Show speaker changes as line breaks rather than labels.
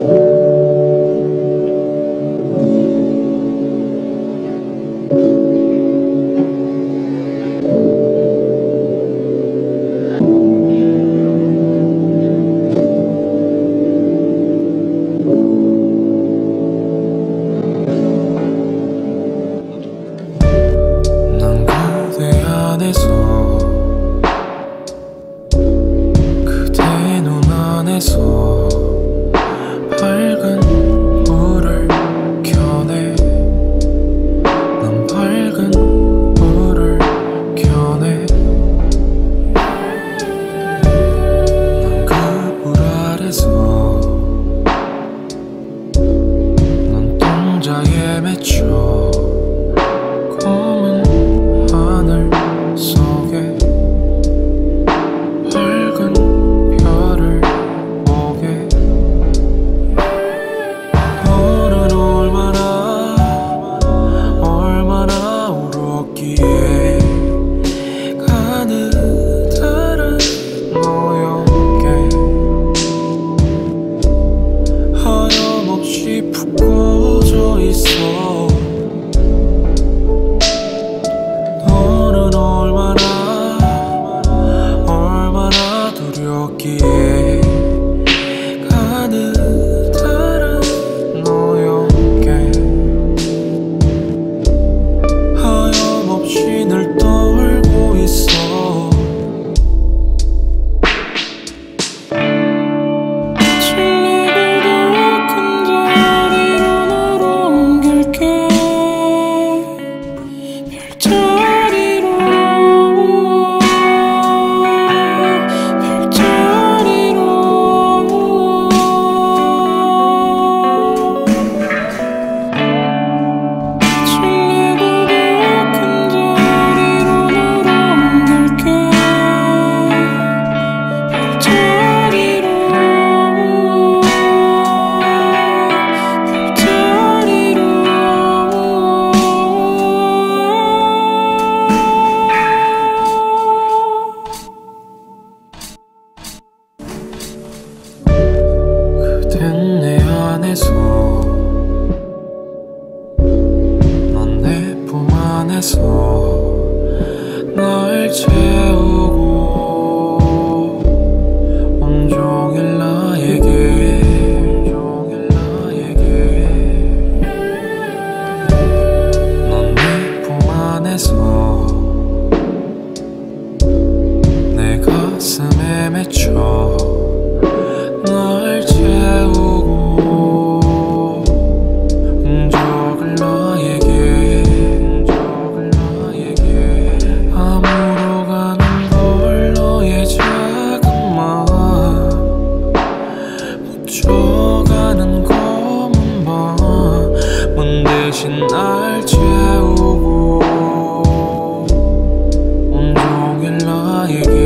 그대 눈 안에서 밝은 불을 켜내. 난 밝은 불을 켜내. 난 그 불 아래서 난 동자에 맺혀 검은 하늘 속에 밝은 별을 보게. 너는 얼마나 울었기에 가느다란 너에게 하염없이 푹 꺼져 있어. 너는 얼마나 두렵기에 가느다란 너에게 하염없이 늘 떨고 있어. 그댄 내 안에서 넌 내 품 안에서 날 채우고 온종일 나에게 넌 내 품 안에서 내 가슴에 맺혀 날 채우고 흔적을 나에게 아무로 가는 걸 너의 작은 마음 묻혀가는 검은 밤문 대신 날 채우고 온종일 나에게